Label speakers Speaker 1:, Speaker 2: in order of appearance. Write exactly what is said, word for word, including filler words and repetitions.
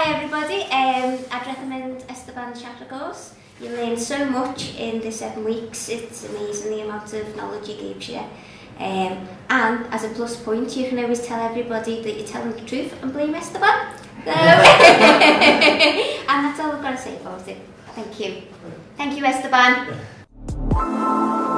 Speaker 1: Hi everybody, um, I'd recommend Esteban's Chakra course. You learn so much in the seven weeks, it's amazing the amount of knowledge he gives you. Um, and as a plus point, you can always tell everybody that you're telling the truth and blame Esteban. So and that's all I've got to say about it. Thank you. Thank you, Esteban.